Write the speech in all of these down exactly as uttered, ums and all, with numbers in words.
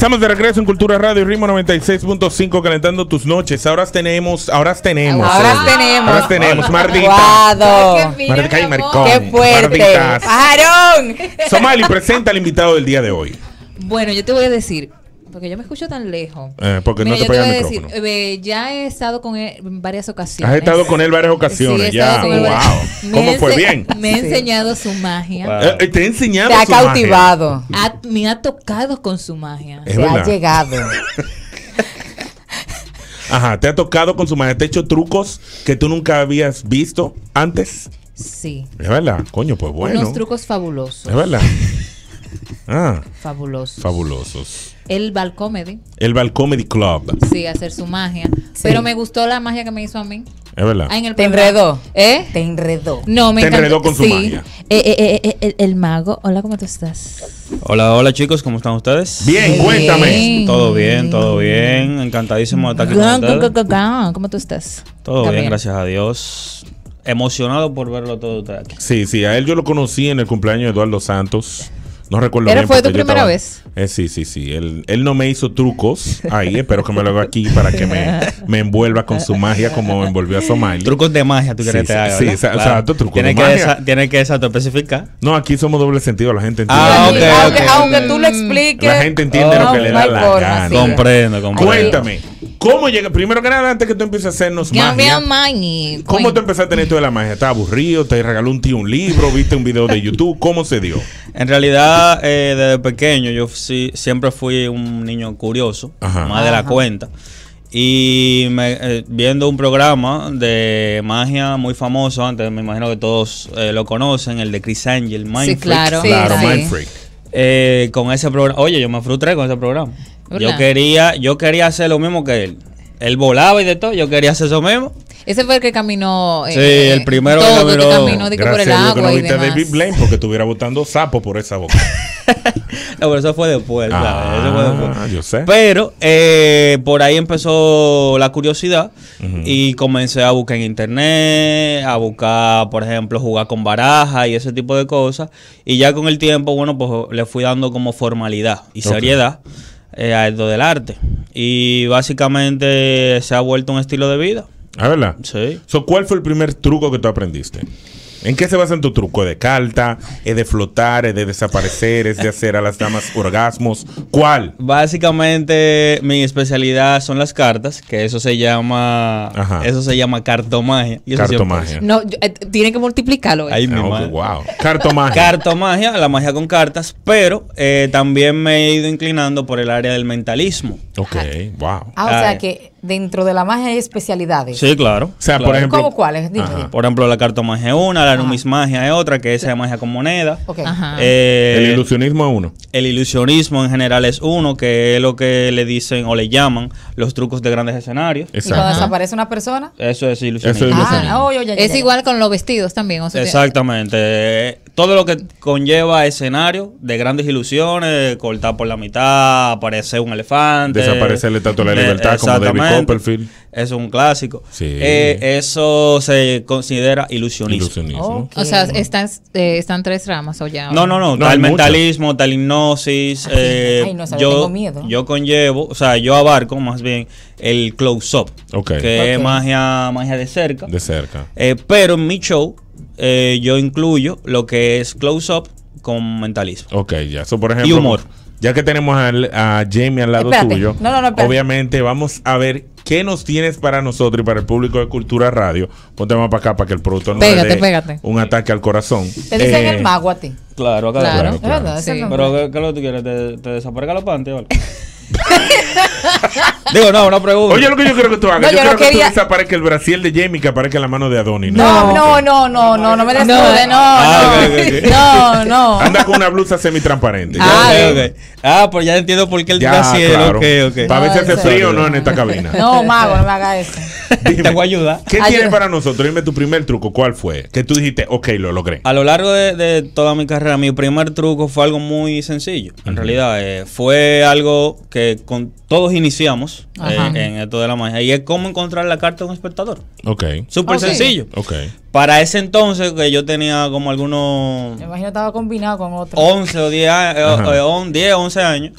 Estamos de regreso en Cultura Radio y Ritmo noventa y seis punto cinco calentando tus noches. Ahora tenemos, ahora tenemos. Ahora eh, tenemos. Ahora tenemos, Mardita. Guado. Mardita y Maricón. Qué fuerte. Marditas. Pajarón. Somali, presenta al invitado del día de hoy. Bueno, yo te voy a decir, porque yo me escucho tan lejos. Eh, porque Mira, no te yo pega voy el a decir, micrófono. eh, ya he estado con él en varias ocasiones. Has estado con él varias ocasiones, Sí, he ya. estado con él Wow. varias- Me ¿Cómo he fue? ense- Bien. Me ha Sí. enseñado su magia. Wow. Eh, eh, te he enseñado Te ha su magia. cautivado. Ha- me ha tocado con su magia. Es Te ha verdad. llegado. Ajá, te ha tocado con su magia. Te ha hecho trucos que tú nunca habías visto antes. Sí. Es verdad. Coño, pues bueno. Unos trucos fabulosos. Es verdad. Ah, Fabulosos. fabulosos. El va al comedy. El Val Comedy Club. Sí, a hacer su magia. Sí. Pero me gustó la magia que me hizo a mí. Es verdad. Ah, en el Te programa. enredó. ¿Eh? Te enredó. No, me Te encantó. enredó con su Sí. magia. Eh, eh, eh, eh, el, el mago. Hola, ¿cómo tú estás? Hola, hola chicos, ¿cómo están ustedes? Bien, Bien. cuéntame. Todo bien, todo bien. Encantadísimo de estar aquí con Gan, gan, ustedes. gan, gan. ¿Cómo tú estás? Todo También. bien, gracias a Dios. Emocionado por verlo todo ustedes aquí. Sí, sí, a él yo lo conocí en el cumpleaños de Eduardo Santos. No recuerdo ¿Pero bien. fue tu porque yo primera estaba- vez? Eh, sí, sí, sí. Él, él no me hizo trucos ahí. Espero que me lo haga aquí para que me, me envuelva con su magia como envolvió a Somali. Trucos de magia, tú Sí, quieres sí, te haga, sí, ¿verdad? exa- exacto, trucos Tiene de que magia. esa- Tiene que exacto especificar. No, aquí somos doble sentido. La gente entiende. Ah, Aunque, ok, aunque, ok. aunque tú lo expliques. La gente entiende Oh, lo que le no da hay la forma, gana. sí. Comprendo, comprendo. Cuéntame, ¿cómo llega? Primero que nada, antes que tú empieces a hacernos magia, magia. ¿cómo tú empezaste a tener esto de la magia? ¿Estabas aburrido? ¿Te regaló un tío un libro? ¿Viste un video de YouTube? ¿Cómo se dio? En realidad, eh, desde pequeño, yo sí, siempre fui un niño curioso, Ajá. más de la Ajá. cuenta. Y me, eh, viendo un programa de magia muy famoso, antes me imagino que todos eh, lo conocen, el de Chris Angel, Mind Sí, Freak. claro. Sí, Claro, sí. Mind Freak. Eh, con ese programa, oye, yo me frustré con ese programa. ¿Verdad? Yo quería, yo quería hacer lo mismo que él. Él volaba y de todo, yo quería hacer eso mismo. Ese fue el que caminó. eh, Sí, eh, el primero que todo, que caminó. caminó de que por el Gracias a Dios que agua no y viste a demás. David Blaine porque estuviera botando sapo por esa boca. No, pero eso fue después, ¿sabes? Eso fue después. Ah, yo sé. Pero eh, por ahí empezó la curiosidad Ujú. y comencé a buscar en internet, a buscar, por ejemplo, jugar con baraja y ese tipo de cosas. Y ya con el tiempo, bueno, pues le fui dando como formalidad y Ok. seriedad eh, a esto del arte. Y básicamente se ha vuelto un estilo de vida. ¿Ah, verdad? Sí. So, ¿cuál fue el primer truco que tú aprendiste? ¿En qué se basa en tu truco? ¿Es de carta? ¿Es de flotar? ¿Es de desaparecer? ¿Es de hacer a las damas orgasmos? ¿Cuál? Básicamente mi especialidad son las cartas, que eso se llama Ajá. eso se llama cartomagia. Y eso Cartomagia. siempre- No, yo- eh, tiene que multiplicarlo. eh. Ahí mi Ah, ok, madre. wow. Cartomagia. Cartomagia, la magia con cartas, pero eh, también me he ido inclinando por el área del mentalismo. Ok, wow. Ah, o Ah, sea eh. que dentro de la magia hay especialidades. Sí, claro. O sea, claro. por ejemplo. ¿Cómo cuáles? Dime. Ajá. Por ejemplo, la cartomagia es una, la Ajá. numismagia es otra, que esa es magia con moneda. Ok. Ajá. Eh, El ilusionismo es uno. el ilusionismo en general es uno, que es lo que le dicen o le llaman los trucos de grandes escenarios. Y cuando Exacto. desaparece una persona. Eso es ilusionismo. Eso es Ah, ilusionismo. oh, yo ya, ya, Es ya. igual con los vestidos también. O sea, Exactamente. Eh, Todo lo que conlleva escenario de grandes ilusiones, cortar por la mitad, aparecer un elefante. Desaparecer la Estatua de la Eh, Libertad como David exactamente. Copperfield. Eso es un clásico. Sí. Eh, eso se considera ilusionismo. Ilusionismo. Ok. O sea, están, eh, están tres ramas o ya. No, no, no. No, Está hay el muchas. mentalismo, está la hipnosis. eh, Ay, no, sabe, yo, tengo miedo. yo conllevo, o sea, yo abarco más bien el close-up, Ok. que es Ok. magia, magia de cerca. De cerca. Eh, pero en mi show eh, yo incluyo lo que es close-up con mentalismo. Ok, ya. So, por ejemplo, Y humor. Ya que tenemos al- a Jamie al lado Espérate. tuyo, No, no, no, espérate. obviamente vamos a ver qué nos tienes para nosotros y para el público de Cultura Radio. Ponte más para acá para que el productor no le Pégate, dé pégate. un ataque al corazón. Te dicen Eh, el mago a ti. Claro, acá Claro. Claro, Es verdad, ese Sí. es el nombre. Pero, ¿qué, qué es lo que tú quieres? ¿Te, te desaparezca los panties o algo? Digo, no, una pregunta. Oye, lo que yo quiero que tú hagas. No, yo, yo quiero no que quería- tú desaparezca el Brasil de Jamie, que aparezca la mano de Adonis. No, no, no, no, no, no me desnude, no, Ah, no. ok, ok, ok. No, no. Anda con una blusa semitransparente. Ah, Ok, de- ok. Ah, pues ya entiendo por qué él Ya, dice claro. ok, ok. Para ver si No, hace eso- frío o no en esta cabina. No, mago, no me haga eso. Dime, Te voy a ayudar. ¿qué Ayuda. tienes para nosotros? Dime tu primer truco. ¿Cuál fue? Que tú dijiste, ok, lo logré. A lo largo de, de toda mi carrera, mi primer truco fue algo muy sencillo. En Ujú. realidad, eh, fue algo que con todos iniciamos eh, Ajá. en esto de la magia. Y es cómo encontrar la carta de un espectador. Ok, Súper Ok. sencillo. ok. Para ese entonces, que yo tenía como algunos Me imagino que estaba combinado con otro. once o diez, años, Ajá. eh, eh, on- diez, once años,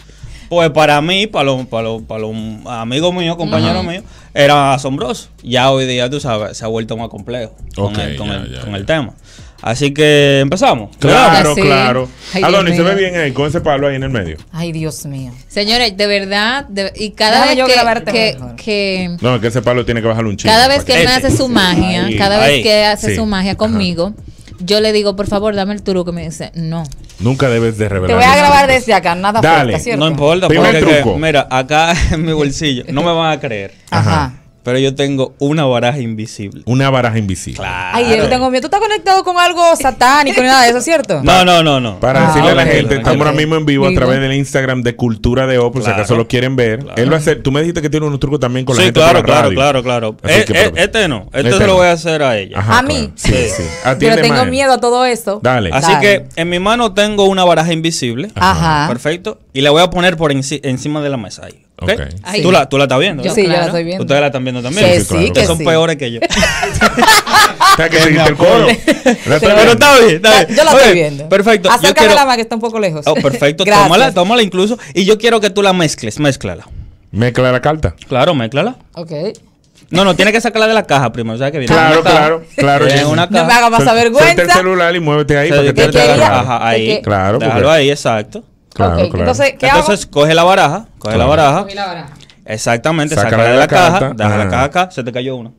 pues para mí, para los, para los, para los amigos míos, compañeros míos, era asombroso. Ya hoy día, tú sabes, se ha vuelto más complejo con, Ok, el, con, ya, el, ya, con ya. el tema. Así que empezamos. Claro, Sí. claro. Ay, Adonis, Dios se ve mío. bien ahí con ese palo ahí en el medio. Ay, Dios mío. Señores, de verdad, de- y cada Déjame vez yo que, grabarte que, mejor. que- No, que ese palo tiene que bajarle un chingo. cada vez que para él me Este. hace su magia, Ahí, cada ahí. vez que hace Sí. su magia Ajá. conmigo, yo le digo, por favor, dame el truco. Y me dice, no. Nunca debes de revelar. Te voy a los grabar trucos. desde acá, nada Dale. fuerte, ¿cierto? No importa, Primer porque que- truco. mira, acá en mi bolsillo, no me van a creer, Ajá. pero yo tengo una baraja invisible. Una baraja invisible. Claro. Ay, yo tengo miedo. ¿Tú estás conectado con algo satánico ni nada de eso, cierto? No, no, no, no. Para Ah, decirle a la ok, gente, ok. estamos ahora mismo en vivo a Vivo. través del Instagram de Cultura de O, por si Claro. acaso lo quieren ver. Claro. Él va a hacer, tú me dijiste que tiene unos trucos también con la Sí, gente claro, por la claro, radio. claro, claro. Así Eh, que, eh, pero- este no, este, Este se no. lo voy a hacer a ella. Ajá, A mí. claro. Sí, Sí. sí. Pero Atiende, tengo Mae. miedo a todo esto. Dale. Así Dale. que en mi mano tengo una baraja invisible. Ajá. Perfecto. Y la voy a poner por enci- encima de la mesa ahí. ¿ok? Ok. Ay, ¿Tú, la, tú la estás viendo. Yo, Sí, yo la claro. estoy viendo. Ustedes la están viendo también. Que Sí, claro. sí, que que son sí. peores que yo. O sea, que seguiste el coro. La estoy Pero viendo. está bien, está La- bien. Yo la Ok, estoy viendo. Perfecto. Yo Acércame quiero... la más que está un poco lejos. Oh, perfecto. Gracias. Tómala, tómala incluso. Y yo quiero que tú la mezcles. Mézclala. Mezcla la carta. Claro, mézclala. Ok. No, no, tiene que sacarla de la caja primero. ¿Sabes que viene? Claro, en una caja. claro, claro, Viene en Jimmy. una No me caja. haga pasar Suelta el vergüenza. celular y muévete ahí Se para que te detecta quería? la la caja ahí. ¿De qué? Claro, Déjalo porque- ahí, exacto. Claro, Ok, claro. Entonces, ¿qué Entonces, coge la baraja, coge Claro. la baraja. Cogí la baraja. Exactamente, Sácala sácala de de la la caja, carta. deja la Ajá. caja acá, se te cayó una.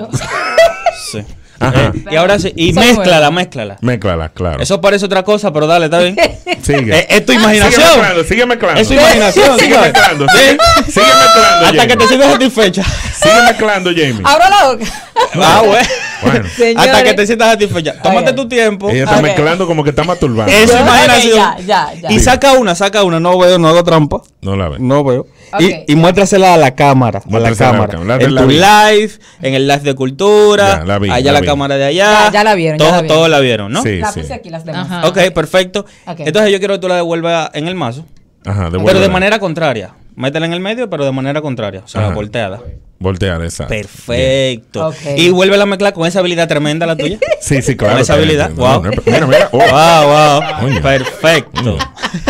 Sí. Ajá. Eh, y ahora sí, y Eso mézclala, nuevo. mézclala. Mézclala, claro. Eso parece otra cosa, pero dale, está bien. Sigue. Eh, es tu Sigue imaginación. mezclando, sigue mezclando. Es tu imaginación. Sigue ¿sabes? mezclando, Sí. sigue, sigue mezclando, Hasta que Jamie. te sientas satisfecha. Sigue mezclando, Jamie. Abra la boca. Ah, bueno. Bueno, Señores. Hasta que te sientas satisfecha. Tómate Ok. tu tiempo. ella está Ok. mezclando como que está masturbando. Es su Ok, imaginación. ya, ya, ya. Y saca una, saca una. No veo, no hago trampa. No la ve. No veo. Ok. Y, y muéstrasela a la cámara. A la Muéstrasela a la cámara. cámara. La- En la tu vi. live, en el live de cultura. Ya, la vi, allá la la, vi. cámara de allá. Ya- ya la vieron, ya Todos la vieron. todos la vieron, ¿no? Sí, La sí. puse aquí las demás. Ajá. Ok, perfecto. Ok. Entonces yo quiero que tú la devuelvas en el mazo. Ajá, Pero de devuélvela. manera contraria. Métela en el medio, pero de manera contraria. O sea, Ajá. volteada. Voltear, exacto. Perfecto. Ok. Y vuelve a mezclar con esa habilidad tremenda la tuya. Sí, sí, claro. Con esa está bien, habilidad. está bien. Wow. No, no, Mira, mira. Oh. Wow, wow. Coño. Perfecto. Coño.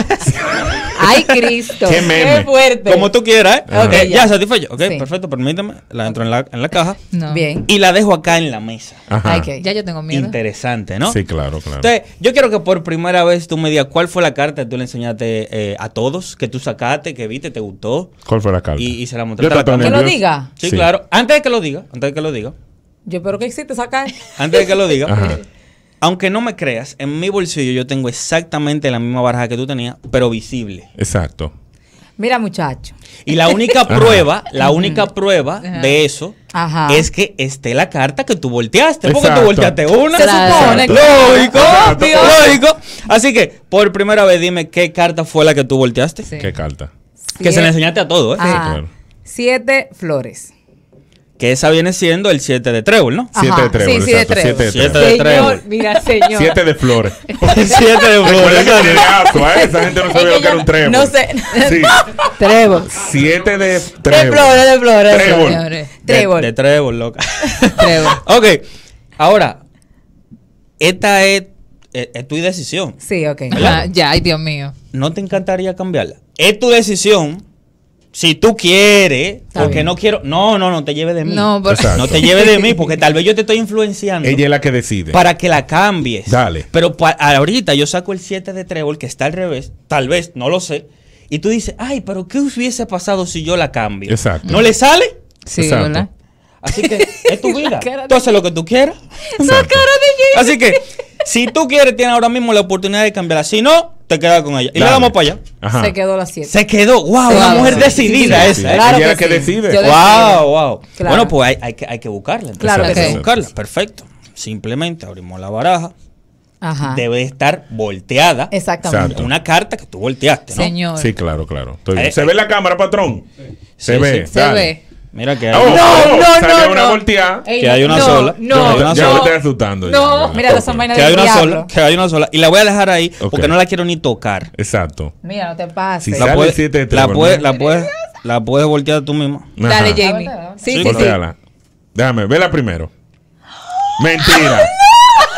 Ay, Cristo. Qué meme. fuerte. Como tú quieras, ¿eh? Ajá. Ok, Ya. ya, satisfecho. Ok, Sí. perfecto. Permíteme. La entro en la, en la caja. No. Bien. Y la dejo acá en la mesa. Ajá. Ok. Ya yo tengo miedo. Interesante, ¿no? Sí, claro, claro. Entonces, yo quiero que por primera vez tú me digas cuál fue la carta que tú le enseñaste eh, a todos, que tú sacaste, que viste, te gustó, ¿Cuál fue la carta? y, y se la mostraste Yo a la trato cámara. Que lo nervioso. diga. Sí, Sí. claro. Antes de que lo diga, antes de que lo diga, Yo espero que existe esa cara. antes de que lo diga, Ajá. aunque no me creas, en mi bolsillo yo tengo exactamente la misma baraja que tú tenías, pero visible. Exacto. Mira, muchacho. Y la única prueba, la única prueba Ajá. de eso Ajá. es que esté la carta que tú volteaste. Porque Exacto. tú volteaste una. Se Claro. supone. Lógico, Exacto. lógico. Así que, por primera vez, dime qué carta fue la que tú volteaste. Sí. ¿Qué carta? Que se le enseñaste a todo, ¿eh? Ah, claro. Siete flores. Que esa viene siendo el siete de trébol, ¿no? Ajá. Siete de trébol, Sí, sí, de exacto. trébol. Siete de Siete trébol. de Señor, trébol. mira, señor. Siete de flores. El siete de Recuerda flores. que tiene gato, ¿eh? Esa gente no Es sabía que lo que yo era un trébol. No sé. Sí. Trébol. Siete de De trébol. flores, de flores. de Trébol. flores. Señores. Trébol. De, de trébol, loca. Trébol. Ok. Ahora, esta es, es, es tu decisión. Sí, ok. Ajá, ya, ay, Dios mío. ¿No te encantaría cambiarla? Es tu decisión. Si tú quieres, Está porque bien. no quiero. No, no, no te lleves de mí. No, por- Exacto. No te lleves de mí, porque tal vez yo te estoy influenciando. Ella es la que decide. Para que la cambies. Dale. Pero pa- ahorita yo saco el siete de trébol que está al revés, tal vez, no lo sé. Y tú dices, ay, pero ¿qué hubiese pasado si yo la cambio? Exacto. ¿No le sale? Sí, Exacto. ¿verdad? Así que es tu vida. La cara de- Tú haces lo que tú quieras. Exacto. Así que, si tú quieres, tienes ahora mismo la oportunidad de cambiarla. Si no, te quedas con ella. Y le Dale. damos para allá. Ajá. Se quedó las siete. Se quedó. Wow, Sí, una sí, mujer sí, decidida sí, esa. sí. ¿eh? Claro Ella que es que sí. decide. Yo Wow, decido. wow. Claro. Bueno, pues hay, hay, que, hay que buscarla. entonces. Claro hay que que sí. buscarla. Perfecto. Simplemente abrimos la baraja. Ajá. Debe estar volteada. Exactamente. Exacto. Una carta que tú volteaste, ¿no? Señor. Sí, claro, claro. Estoy bien. Eh, ¿Se ve la cámara, patrón? Se Sí, ve. sí. Se dale. ve. Mira que hay, Oh, No, oh, no, salió no, una no. volteada. Ey, que hay una no, sola. No, Hay ya una ya sola. me estoy asustando. No, ya. mira, esas son vainas que hay del una diablo. sola. Que hay una sola. Y la voy a dejar ahí Ok. porque no la quiero ni tocar. Exacto. Mira, no te pases. Sí, La Sale puedes, el siete de la trébol, puedes, ¿no? la puedes, la puedes voltear tú misma. Dale, Ajá. Jamie. Sí, sí, sí. Volteala. Déjame, vela primero. Mentira.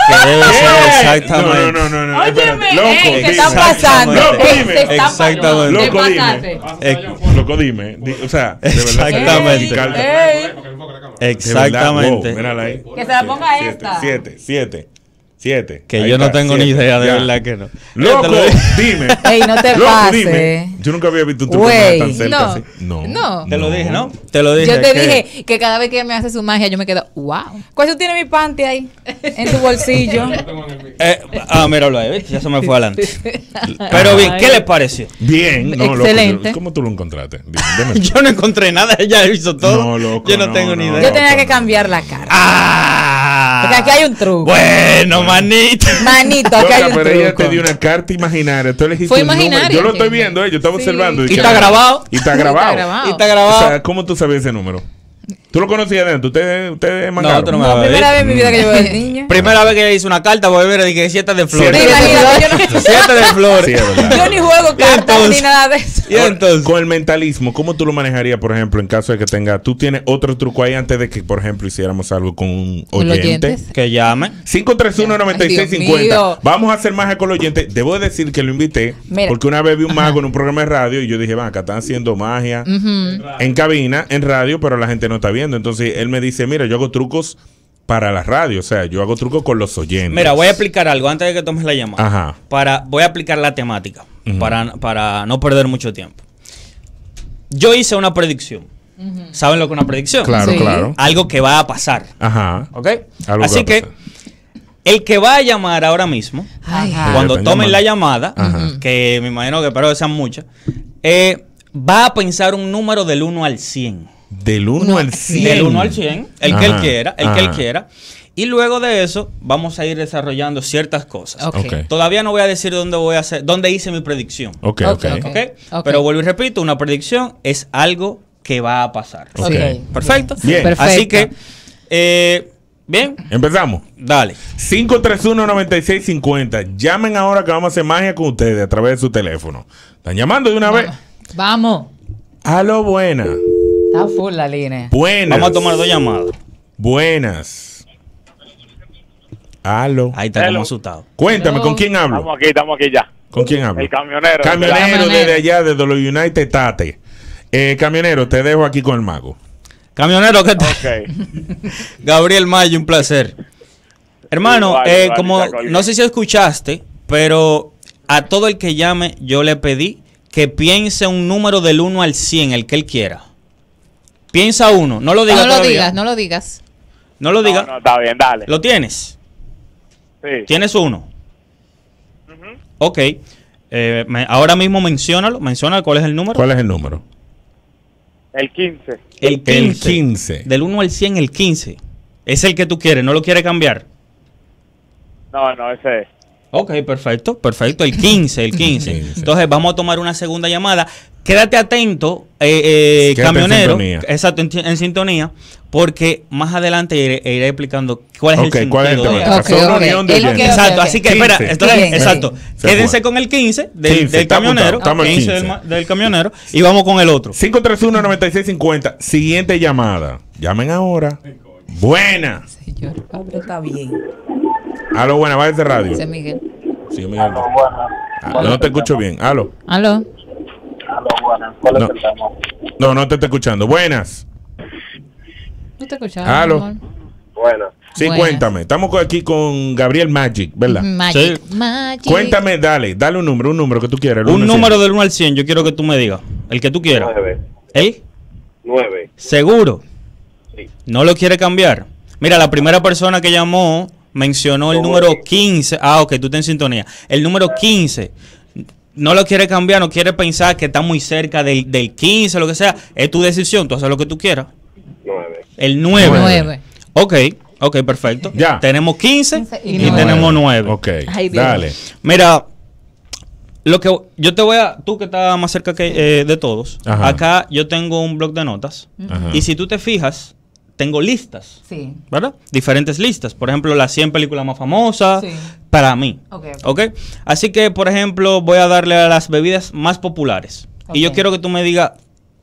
Que debe ser exactamente. No, no, no, no, no. Óyeme, espérate. Loco, eh, dime. se están pasando. Loco, Eh, dime. se están Exactamente. pasando. Loco, Te dime. pasaste. Eh, loco, dime. Di- O sea, de verdad. Exactamente. Carta. Ey, Exactamente. Wow, mírala ahí. que se la ponga Siete, esta. Siete, siete, siete. Que Ahí yo no está, tengo ni siete. idea, de Ya. verdad que no. Loco, Yo te lo digo. dime. Ey, no te Loco, pases. dime. Yo nunca había visto un truco Güey, tan cerca no. así. No. No. Te lo dije, ¿no? Te lo dije. Yo te que- dije que cada vez que me hace su magia, yo me quedo, wow. ¿Cuál tú tienes mi panty ahí? En tu bolsillo. Eh, ah, míralo ahí, ¿viste? Ya se me fue adelante. Pero bien, ¿qué les pareció? Bien, no, loco. Excelente. yo- ¿Cómo tú lo encontraste? Dime, dime tú. Yo no encontré nada, ella hizo todo. No, loco, yo no, no, tengo ni no. idea. Yo tenía que cambiar la cara. Ah. Porque aquí hay un truco. Bueno, manito. Manito, aquí hay Loca, un pero ella truco. te dio una carta imaginaria. Tú elegiste Fue un número. imaginaria, Yo lo estoy ¿entiendes? viendo, eh, yo estaba observando. Y que- está grabado. Y está grabado. grabado. Y está O grabado. sea, ¿cómo tú sabías ese número? ¿Tú lo conocías de antes? ¿Ustedes ustedes mangaron? tú no me No, vas a ver. primera vez en mi vida que yo veo al niño. Primera vez que ella hizo una carta, voy a ver, dije siete de flores. Siete de flores. Yo no- Siete de flores. Sí, es verdad. Yo ni juego cartas entonces? ni nada de eso. Y entonces, Con el mentalismo, ¿cómo tú lo manejarías, por ejemplo, en caso de que tenga, tú tienes otro truco ahí antes de que, por ejemplo, hiciéramos algo con un Con oyente? oyentes. que llame. cinco tres uno, nueve seis Ay, cinco Dios cero. mío. Vamos a hacer magia con los oyentes. Debo decir que lo invité Mira. porque una vez vi un mago en un programa de radio y yo dije, van, acá están haciendo magia en cabina, en radio, pero la gente no está viendo. Entonces él me dice, mira, yo hago trucos para la radio, o sea, yo hago trucos con los oyentes. Mira, voy a explicar algo antes de que tomes la llamada. Ajá. Para, voy a aplicar la temática Ujú. para, para no perder mucho tiempo. Yo hice una predicción. ¿Saben lo que es una predicción? Claro, Sí. claro. Algo que va a pasar. Ajá. ¿Ok? Algo Así que va a que pasar. el que va a llamar ahora mismo, Ay, Ajá. cuando están tomen la llamando. llamada, Ajá. que me imagino que espero que sean muchas, eh, va a pensar un número del uno al cien. Del uno al cien. Del uno al cien, el que él Ajá, quiera, el que él ajá. quiera. Y luego de eso, vamos a ir desarrollando ciertas cosas. Ok. Ok. Todavía no voy a decir dónde voy a hacer, dónde hice mi predicción. Ok, Ok, ok. ok. ¿Ok? Ok. Pero vuelvo y repito, una predicción es algo que va a pasar. Ok. Ok. Perfecto. Bien. Perfecto. Así que, eh, bien, Empezamos. dale. cinco tres uno, nueve seis cinco cero. Llamen ahora que vamos a hacer magia con ustedes a través de su teléfono. ¿Están llamando de una vez? Vamos. Aló, buena. Está full la línea. Buenas. Vamos a tomar dos llamadas. Buenas. Aló. Ahí está Hello. como asustado. Cuéntame, Hello. ¿con quién hablo? Estamos aquí, estamos aquí ya. ¿Con quién hablo? El camionero. Camionero Camionero. desde allá, desde los United Tate. Eh, camionero, te dejo aquí con el mago. Camionero, ¿qué tal? Ok. Gabriel Mayo, un placer. Hermano, Igual, eh, igual, como igual, igual. no sé si escuchaste, pero a todo el que llame yo le pedí que piense un número del uno al cien, el que él quiera. Piensa uno, no lo digas No lo todavía. digas, no lo digas. No lo digas. No, no, está bien, dale. ¿Lo tienes? Sí. ¿Tienes uno? Ujú. Ok. Eh, me- ahora mismo menciónalo. Menciona cuál es el número. ¿Cuál es el número? El quince. El quince. El quince. Del uno al cien, el quince. Es el que tú quieres, no lo quieres cambiar. No, no, ese es. Ok, perfecto, perfecto. El quince, el quince. quince. Entonces vamos a tomar una segunda llamada. Quédate atento, eh, eh, Quédate en camionero. sintonía. Exacto, en, en sintonía. Porque más adelante iré, iré explicando cuál es Ok, el sentido. ¿cuál es el tema? de- Pasó Ok, una ok. unión de El- oyentes. ok, Exacto, ok. así que espera, quince. entonces, Bien, exacto. Se Quédense fue. con el quince del, quince, del está apuntado, camionero. estamos al quince del, quince. ma- del camionero. Y vamos con el otro. cinco tres uno, nueve seis cinco cero. Siguiente llamada. Llamen ahora. Buena. Señor. Padre, está bien. Aló, buena, va desde radio. Ese Miguel. Sí, Miguel. Ah, no te escucho bien. Aló. Aló. No. No, no te estoy escuchando. Buenas. ¿No te escuchas? Aló. amor? Bueno. Sí, Buenas. cuéntame. Estamos aquí con Gabriel Magic, ¿verdad? Magic. Sí. Magic. Cuéntame, dale, dale un número, un número que tú quieras. el Un uno al número cien. del uno al cien, yo quiero que tú me digas. El que tú quieras. Nueve. ¿El? Nueve. ¿Seguro? Sí. ¿No lo quiere cambiar? Mira, la primera persona que llamó mencionó el ¿Cómo número es? quince. Ah, ok, tú estás en sintonía. El número quince. No lo quiere cambiar, no quiere pensar que está muy cerca del, del quince, lo que sea. Es tu decisión, tú haces lo que tú quieras. Nueve. El nueve. Nueve. Ok, ok, perfecto. Ya. Tenemos quince y, y nueve. tenemos nueve. Ok, Ay, Dios. dale. Mira, lo que yo te voy a, tú que estás más cerca que, eh, de todos, Ajá. acá yo tengo un blog de notas Ajá. y si tú te fijas, tengo listas, Sí. ¿verdad? Diferentes listas. Por ejemplo, las cien películas más famosas Sí. para mí. Ok, ok. ¿Ok? Así que, por ejemplo, voy a darle a las bebidas más populares. Y yo Ok. quiero que tú me digas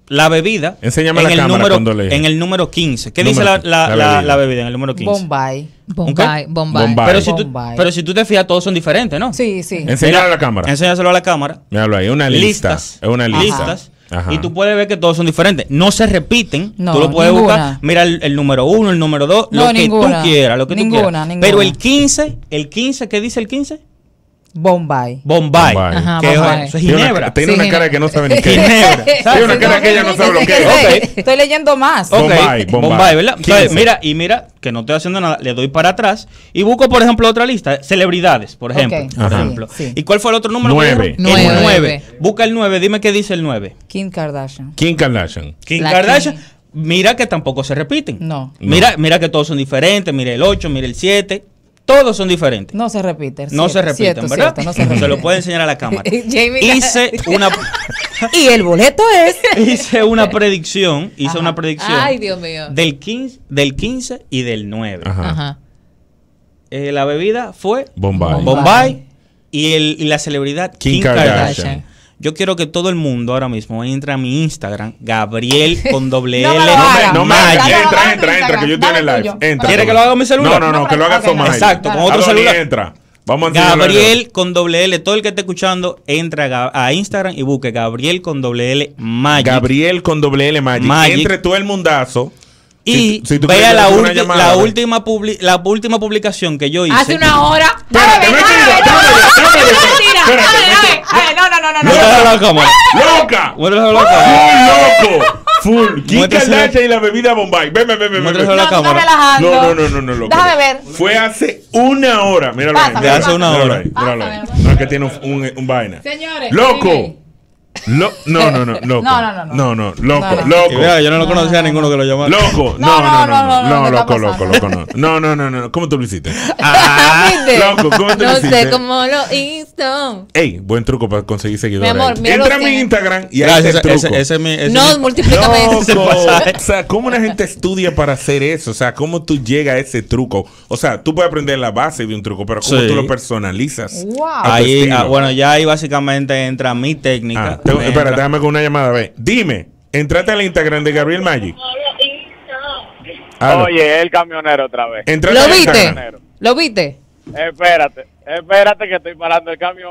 la bebida Enséñame en la el cámara número cuando lees. en el número quince. ¿Qué Número dice la, quince, la, la la, bebida. la bebida en el número quince? Bombay. Bombay, Bombay. Bombay. Pero si, tú, Bombay. pero si tú te fijas, todos son diferentes, ¿no? Sí, sí. Enséñalo Mira, a la cámara. Enséñaselo a la cámara. Míralo ahí, es una lista. Listas. Es una lista. Listas. Ajá. Y tú puedes ver que todos son diferentes. No se repiten. No, tú lo puedes ninguna. buscar. Mira el, el número uno, el número dos, No, lo que ninguna. tú quieras, lo que Ninguna, tú quieras. ninguna. Pero el quince, el quince, ¿qué dice el quince? Bombay. Bombay. Bombay. Ajá, Que Bombay. eso es Tiene una, ginebra. tiene Sí, una cara que no sabe ni qué. Ginebra. Tiene una cara que ella no sabe lo que es. Ok. Estoy leyendo más. Ok, Bombay, Bombay, Bombay. ¿verdad? quince. Entonces, mira, y mira que no estoy haciendo nada, le doy para atrás y busco, por ejemplo, otra lista, celebridades, por ejemplo. Ok, por Ajá. ejemplo. sí, sí. ¿Y cuál fue el otro número? Nueve. El Nueve. nueve. Busca el nueve, dime qué dice el nueve. Kim Kardashian. Kim Kardashian. Kim La Kardashian. Kim. Mira que tampoco se repiten. No. Mira, mira que todos son diferentes, mira el ocho, mira el siete, todos son diferentes. No se repite. No se Cierto, repiten, cierto, ¿verdad? cierto, no se repite. lo puede enseñar a la cámara. Jamie- Hice una Y el boleto es. hice una predicción, hice Ajá. una predicción Ay, Dios mío. del quince, del quince y del nueve. Ajá. Ajá. Eh, la bebida fue Bombay. Bombay y, el, y la celebridad Kim Kim, Kardashian. Kardashian. Yo quiero que todo el mundo ahora mismo entre a mi Instagram, Gabriel con doble No me L. lo hagas. No me Magic. Dale, entra, dale, entra, entra, que yo dale estoy en el tuyo. live. Entra. ¿Quiere que lo haga con mi celular? No, no, no, que lo haga Ok, con Magic. exacto, con otro Adoni, celular. entra. Vamos a enseñarlo Gabriel con doble L. Todo el que esté escuchando, entra a, Ga- a Instagram y busque Gabriel con doble L a- Magic. Gabriel con doble L Magic. Magic. Entre todo el mundazo. Y Si- si tú vea quieres la, hacer una ulti- llamada, la ve. última publi- la última publicación que yo hice. Hace una hora. Espérate, mentira, espérate, espérate. Espérate, Ay, no, no, no, no, no. Muéstraselo a la cámara. ¡Loca! Muéstraselo a la cámara. ¡Full loco! Full. Kim Muéstraselo. Kardashian y la bebida Bombay. Ven, ven, ven, ven. Muéstraselo ven. a la No, no cámara. relajando. No, no, no, no, no, loco. Déjame ver. Fue hace una hora. Míralo ahí. Pásame, míralo hace ahí, una míralo hora. ahí, míralo ahí. Pásame. No, es que tiene un, un, un vaina. Señores. ¡Loco! Lo- no, no, no, loco. No, no, no, no. No, no, loco, No, no. loco. Y vea, yo no lo conocía a ninguno que lo llamara. Loco, no, No, no, no, no, no, no, no, no, ¿qué está loco, loco, pasando? loco, no. No, no, no, no, ¿cómo tú lo hiciste? Ah, ¿viste? Loco, ¿cómo tú lo No hiciste? sé cómo lo hizo. Ey, buen truco para conseguir seguidores. Mi amor, ahí. mira Entra a los mi que- Instagram y ahí Gracias, está el ese, truco. ese es mi. ese No, es mi- multiplícame eso. Loco, o sea, ¿cómo una gente estudia para hacer eso? O sea, ¿cómo tú llegas a ese truco? O sea, tú puedes aprender la base de un truco, pero ¿cómo Sí. tú lo personalizas? Wow. a tu Ahí, estilo? ah, bueno, ya ahí básicamente entra mi técnica. Ah, tengo- Entra- espera, déjame con una llamada, ve. Dime, entrate al Instagram de Gabriel Magic. Aló. Oye, el camionero otra vez. Entrate ¿Lo al viste? Instagram. ¿Lo viste? Espérate, espérate que estoy parando el camión.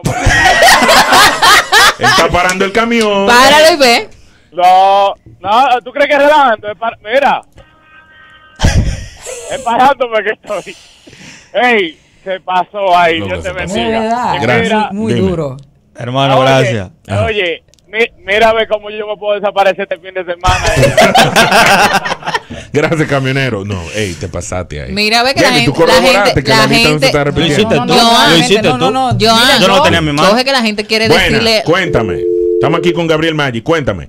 Está parando el camión. Páralo y ve. No, no, ¿tú crees que es relajante? Es par- Mira. Es parándome que estoy. Ey, se pasó ahí, Loco, Dios te se pasó. De bendiga. verdad. Y Gracias. mira, Muy Dime. duro. Hermano, oye, gracias. Ajá. Oye, mi- mira a ver cómo yo me puedo desaparecer este fin de semana. Gracias, camionero. No, ey, te pasaste ahí. Mira, ve que la Jenny, tú gente- la corroboraste gente- que la la lista no se gente- está Lo repitiendo. hiciste tú. no, Lo gente, hiciste no, tú. no, no. Joan, Mira, Yo no yo- tenía mi mano. Coge que la gente quiere Buena, decirle. cuéntame. Estamos aquí con Gabriel Magic. Cuéntame.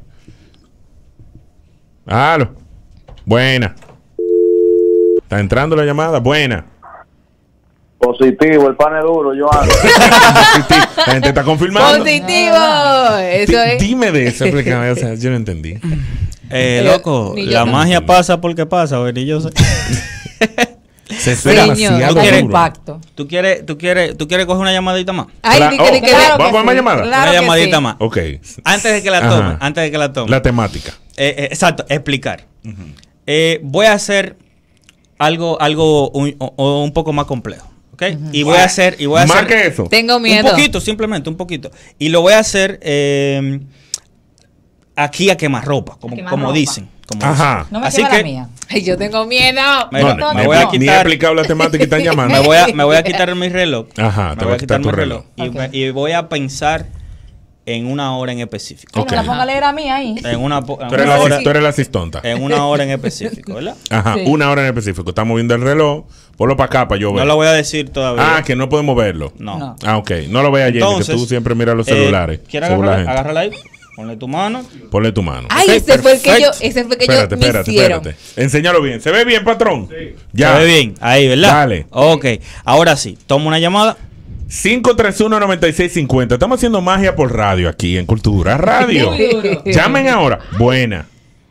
Aló. Buena. Está entrando la llamada. Buena. Positivo, el pan es duro, Joan. La gente está confirmando. Positivo. Eso Di- es. Dime de eso, explícame, o sea, yo no entendí. Eh, Eh, loco, ni yo la tampoco. magia pasa porque pasa, ni yo sé. Se Señor. demasiado ¿Tú Hay quieres- duro. impacto. ¿Tú quieres, tú quieres, tú quieres coger una llamadita más. Ay, Cla- di oh, que- di que- Claro que ¿Vamos a más sí, llamada? claro una que llamadita sí. más. Ok. Antes de que la Ajá. tome, antes de que la tome. La temática. Eh, eh, exacto, explicar. Eh, voy a hacer algo, algo un, o- o un poco más complejo, ¿ok? Y voy a hacer, y voy a Más hacer que eso. Tengo miedo. un poquito, simplemente un poquito. Y lo voy a hacer eh, aquí a quemarropa, como, quemarropa. como dicen. Como Ajá. No me Así quema que- la mía. Ay, yo tengo miedo. Mira, No, me ni- voy a ni he quitar, explicado la temática y están llamando. me voy a, me voy a quitar mi reloj. Ajá, te me voy a quitar tu mi reloj. Y, Ok. me- y voy a pensar en una hora en específico. Ay, Ok. no la ponga a leer a mí ahí. En una, po- en Tú eres una la, hora, tú eres la asistonta. en una hora en específico, ¿verdad? Ajá, Sí. una hora en específico. Estamos viendo el reloj. Ponlo para acá para yo ver. No lo voy a decir todavía. Ah, que no podemos verlo. No. No. Ah, ok. No lo veas, Jenny, que Entonces, tú siempre miras los eh, celulares. ¿Quieres según la agarrarla, gente. agárrala ahí? Ponle tu mano. Ponle tu mano. Ay, Ok, ese fue el que yo, perfecto. ese fue el que Espérate, yo me espérate, hicieron. espérate. Enséñalo bien. ¿Se ve bien, patrón? Sí. Ya. Se ve bien. Ahí, ¿verdad? Dale. Ok. Ahora sí. Toma una llamada. cinco tres uno, nueve seis cinco cero. Estamos haciendo magia por radio aquí en Cultura Radio. Muy duro. Llamen ahora. Buena.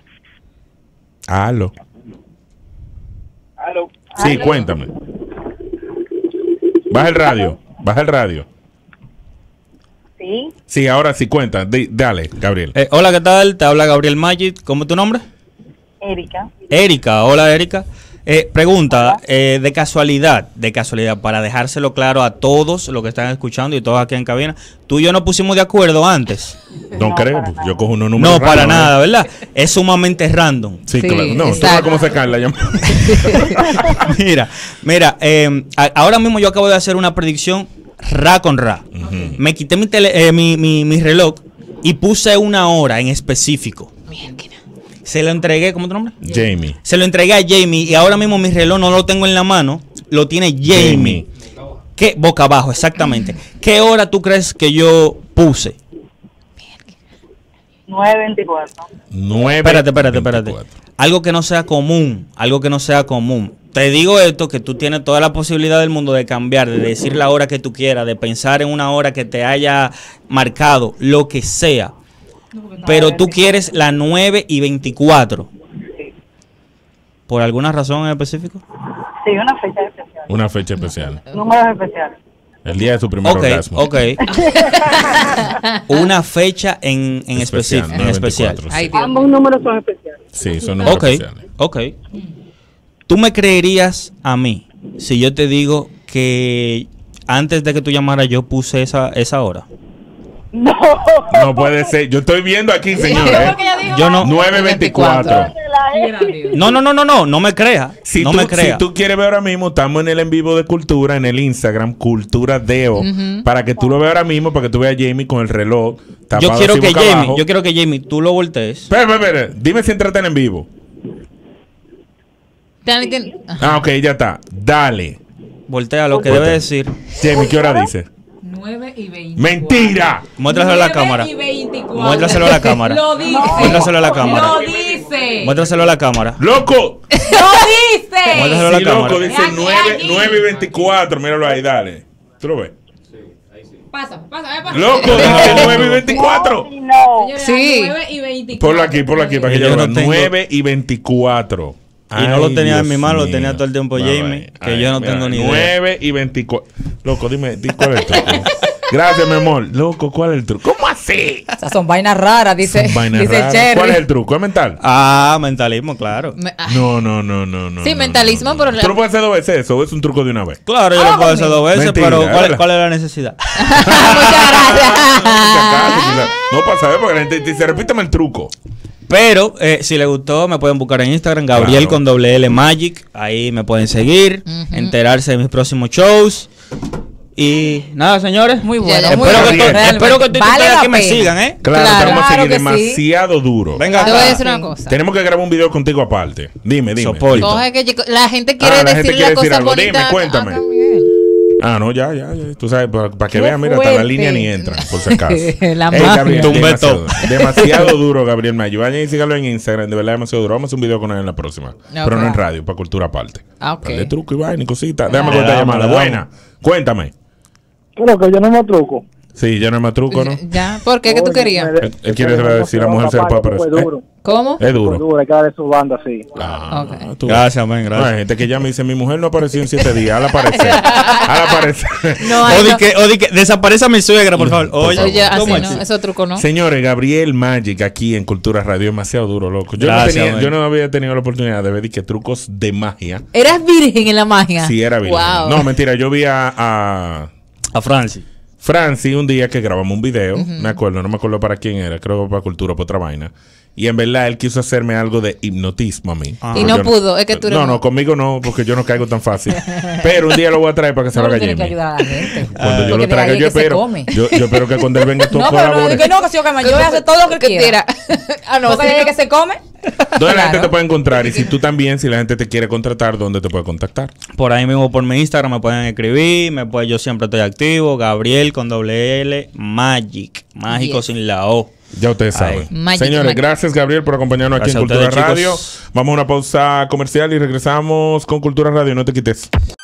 Aló. Aló. Sí, cuéntame. Baja el radio. Baja el radio. Sí, Sí, ahora sí cuenta. Di- dale, Gabriel. Eh, hola, ¿qué tal? Te habla Gabriel Magic. ¿Cómo es tu nombre? Erika. Erika. Hola, Erika. Eh, pregunta, eh, de casualidad, de casualidad, para dejárselo claro a todos los que están escuchando y todos aquí en cabina, tú y yo nos pusimos de acuerdo antes. No, No, creo, para pues, yo cojo unos números. No, para random, nada, ¿eh? ¿verdad? Es sumamente random. Sí, Sí, claro. No, tú exacto. sabes cómo se cae la llamada. Mira, mira, eh, a- ahora mismo yo acabo de hacer una predicción ra con ra. Me quité mi, tele- eh, mi, mi, mi reloj y puse una hora en específico. Se lo entregué, ¿cómo es tu nombre? Jamie. Se lo entregué a Jamie y ahora mismo mi reloj no lo tengo en la mano, lo tiene Jamie. Jamie. ¿Qué? Boca abajo, exactamente. ¿Qué hora tú crees que yo puse? nueve veinticuatro. nueve. Espérate, espérate, espérate. veinticuatro. Algo que no sea común, algo que no sea común. Te digo esto, que tú tienes toda la posibilidad del mundo de cambiar, de decir la hora que tú quieras, de pensar en una hora que te haya marcado, lo que sea. Pero tú quieres la nueve y veinticuatro. ¿Por alguna razón en específico? Sí, una fecha especial. Una fecha especial. Números especiales. El día de su primer Ok, orgasmo. ok. Una fecha en, en específico, en nueve especial. veinticuatro, sí. Ay, Dios. Ambos números son especiales. Sí, son números Ok, especiales. ok. ¿Tú me creerías a mí si yo te digo que antes de que tú llamaras yo puse esa, esa hora? No. No puede ser. Yo estoy viendo aquí, señores. Yo no. nueve veinticuatro. No, no, no, no, no, no me creas. Si, no tú, me creas. si tú quieres ver ahora mismo, estamos en el en vivo de Cultura, en el Instagram, Cultura Deo, para que tú lo veas ahora mismo, para que tú veas a Jamie con el reloj tapado Yo quiero así que boca Jamie, abajo. yo quiero que Jamie, tú lo voltees. Espera, espera, espera. Dime si entraste en en vivo. Tiene- tiene- Ah, ok, ya está. Dale. Voltea lo que Voltea. debe decir. Jamie, ¿qué hora dice? nueve y veinte. ¡Mentira! Muéstraselo a la cámara. Muéstraselo a la cámara. Lo dice. Muéstraselo a la cámara. Lo dice. Muéstraselo a la cámara. ¡Loco! Lo dice. Muéstraselo a la Sí, cámara. loco, dice Aquí, nueve, aquí. nueve y veinticuatro. Míralo ahí, dale. ¿Tú lo ves? Pasa, pasa, pasa. ¡Loco! Dice nueve y veinticuatro. Sí, no. Señores, Sí. nueve y veinticuatro. Ponlo aquí, ponlo aquí, para que Yo yo lo no vea. tengo- nueve y veinticuatro. Y no lo Ay, tenía en Dios mi mano, lo mío. tenía todo el tiempo Va, Jamie, va. que Ay, yo no mira, tengo ni idea. nueve y veinticuatro. Loco, dime, di cuál es el truco. Gracias, mi amor. Loco, ¿cuál es el truco? ¿Cómo así? Esas son vainas raras, dice, Son vainas dice raras. Cherry. ¿Cuál es el truco? ¿Es mental? Ah, mentalismo, claro. Me- ah, No, no, no, no, no. Sí, no, mentalismo, no, no. pero- Tú no puedes hacer dos veces eso, es un truco de una vez. Claro, yo lo puedo hacer dos veces, Mentira, pero ¿cuál, ¿verdad? cuál es la necesidad? Muchas gracias. No para saber, porque la gente dice, repítame el truco. Pero eh, si les gustó, me pueden buscar en Instagram, Gabriel Claro. con doble L Magic. Ahí me pueden seguir, enterarse de mis próximos shows. Y nada, señores. Muy bueno, ya, muy espero bueno, que to- realmente. espero que todos Vale ustedes la aquí me pena. sigan, ¿eh? Claro, Claro, te vamos a claro seguir que sí. demasiado duro. Venga Te voy a acá. decir una cosa. Tenemos que grabar un video contigo aparte. Dime, dime. Soporte. Coge que chico- la gente quiere Ah, la gente decir quiere las decir cosas algo. Dime, bonitas. cuéntame. Ah, Miguel. Ah, no, ya, ya, ya. Tú sabes, para, para que Qué vean, mira, hasta la fuerte. línea ni entra, por si acaso. La Ey, magia. Gabriel, Tumbé demasiado, todo. demasiado duro, Gabriel Mayo. Vayan y síganlo en Instagram, de verdad demasiado duro. Vamos a hacer un video con él en la próxima. Pero no en radio, para cultura aparte. Ah, ok. Dale truco y vaina y cositas. Déjame Le contar damos, llamada. le damos. Buena. Cuéntame. Creo que yo no me truco. Sí, ya no es más truco, ¿no? Ya, ¿por qué? ¿Qué tú querías? Él- él quiere decir la mujer se le puede aparecer. Fue duro. ¿Cómo? Es duro. Fue duro, hay que darle su banda así. Ah, Ok. tú- Gracias, man, No, gracias. hay gente que ya me dice, mi mujer no apareció en siete días. Al aparecer. Al aparecer. No, O ay, di no. que, o di que desaparece a mi suegra, por favor. Por Oye, favor. Oye, así ¿cómo no, así? eso truco no. Señores, Gabriel Magic aquí en Cultura Radio, demasiado duro, loco. Yo, Gracias, no, tenía, man. yo no había tenido la oportunidad de ver di que trucos de magia. ¿Eras virgen en la magia? Sí, era bien. Wow. No, mentira, yo vi a, a A Francis. Franci un día que grabamos un video, me acuerdo, no me acuerdo para quién era, creo que para Cultura o para otra vaina. Y en verdad él quiso hacerme algo de hipnotismo a mí. Ah. Y Pero no yo pudo, es que tú eres No, un- no, conmigo no, porque yo no caigo tan fácil. Pero un día lo voy a traer para que se lo No, haga tú tienes que Jamie. ayudar a la gente. Cuando yo Porque lo de traiga, ahí yo es que se espero. come. Yo, yo espero que cuando él venga tú No, pero no, colabores. que no, que sí, que yo voy a hacer todo lo que quiera. Ah, no, Porque- si que se come. ¿Dónde la gente Claro. te puede encontrar? Y si tú también, si la gente te quiere contratar, ¿dónde te puede contactar? Por ahí mismo por mi Instagram me pueden escribir, me puede, yo siempre estoy activo, Gabriel con doble L, Magic, mágico Yes. sin la O. Ya ustedes Ay. saben. Magic, Señores, magic. gracias Gabriel por acompañarnos aquí Gracias en a Cultura ustedes, Radio. chicos. Vamos a una pausa comercial y regresamos con Cultura Radio. No te quites.